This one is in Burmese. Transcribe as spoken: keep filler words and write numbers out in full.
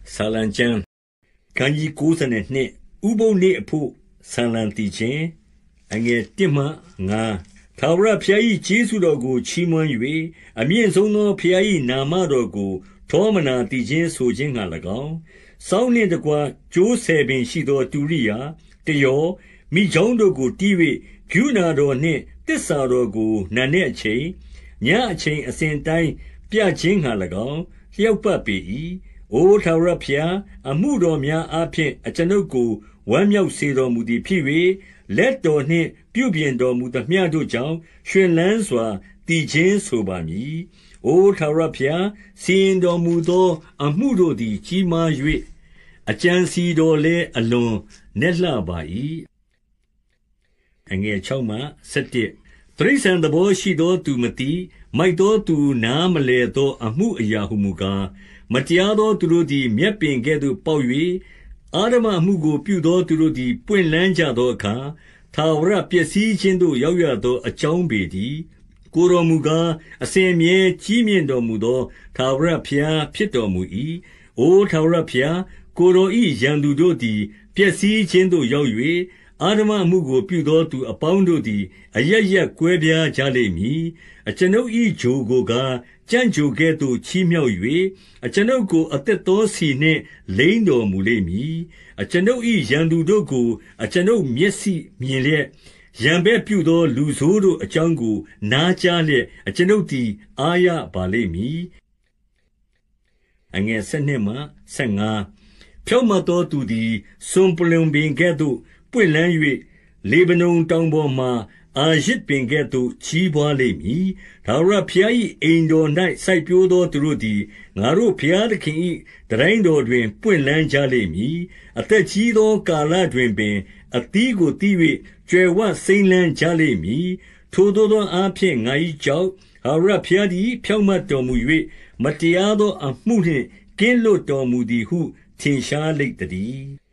ဆာလံကျမ်းခန်းကြီးကိုးဆယ်နှစ်ဥပုသ်နေ့အဖို့ဆာလံတည်ခြင်းအငယ်တစ်မှငါထာဝရဘုရား၏ကျေးဇူးတော်ကိုချီးမွမ်း၍အမြင့်ဆုံးသောဘုရား၏နာမတော်ကိုထောမနာတည်ခြင်းဆိုခြင်းငှါ၎င်းစောင်းနှင့်တကွကြိုးဆယ်ပင်ရှိသောတူရိယာတယောမိချောင်းတို့ကိုတီး၍ကရုဏာတော်နှင့်တစ္ဆာတော်ကိုနံနက်အချိန်ညအချိန်အစဉ်တိုင်းပြခြင်းငှါ၎င်းလျှောက်ပတ်ပေ၏အိုထာဝရဘုရားအမှုတော်များအားဖြင့်အကျွန်ုပ်ကိုဝမ်းမြောက်စေတော်မူသည်ဖြစ်၍လက်တော်နှင့်ပြုပြင်တော်မူသမျှတို့ကြောင့်ရွှင်လန်းစွာတည်ခြင်းဆိုပါမည်အိုထာဝရဘုရားစီရင်တော်မူသောအမှုတို့သည်ကြီးမား၍အကြံစီတော်လည်းအလွန်နက်လှပါ၏အငယ်၆မှ၁၁တိရစ္ဆာန်သဘောရှိသောသူမသိမိုက်သောသူနားမလဲသောအမှုအရာဟုမူကားမတရားသောသူတို့သည်မြက်ပင်ကဲ့သို့ပေါက်၍အာဓမ္မအမှုကိုပြုသောသူတို့သည်ပွင့်လန်းကြသောအခါထာဝရပျက်စီးခြင်းသို့ရောက်ရသောအကြောင်းပေတည်းကိုယ်တော်မူကားအစဉ်အမြဲကြီးမြင့်တော်မူသောထာဝရဘုရားဖြစ်တော်မူ၏အိုထာဝရဘုရားကိုယ်တော်၏ရန်သူတို့သည်ပျက်စီးခြင်းသို့ရောက်၍အာဓမ္မအမှုကိုပြုသောသူအပေါင်းတို့သည်အရပ်ရပ်ကွဲပြားကြလိမ့်မည်အကျွန်ုပ်၏ဂျိုကိုကားကြံ့ကြိုကဲ့သို့ချီးမြှောက်၍အကျွန်ုပ်ကိုအသက်သောစီနှင့်လိမ့်တော်မူလိမ့်မည်အကျွန်ုပ်၏ရန်သူတို့ကိုအကျွန်ုပ်မျက်စိမြင်လျက်ရန်ဘက်ပြုသောလူဆိုးတို့အကြောင်းကိုနားကြားလျက်အကျွန်ုပ်သည်အားရပါလိမ့်မည်အငယ်၁၂မှ၁၅ဖြောင့်မတ်သောသူသည်စွန်ပလွံပင်ကဲ့သို့ပွင့်လန်း၍လေဗနုန်တောင်ပေါ်မှအာရဇ်ပင်ကဲ့သို့ကြီးပွားလိမ့်မည်ထာဝရဘုရား၏အိမ်တော်၌စိုက်ပျိုးသောသူတို့သည်ငါတို့ဘုရားသခင်၏တန်တိုင်းတော်တွင်ပွင့်လန်းကြလိမ့်မည်အသက်ကြီးသောကာလတွင်ပင်အသီးကိုတီး၍ကြွယ်ဝစိမ်းလန်းကြလိမ့်မည်ထိုသို့သောအားဖြင့်ငါ၏ကြောက်ထာဝရဘုရားသည်ဖြောင့်မတ်တော်မူ၍မတရားသောအမှုနှင့်ကင်းလွတ်တော်မူသည်ဟုထင်ရှားလိမ့်တည်း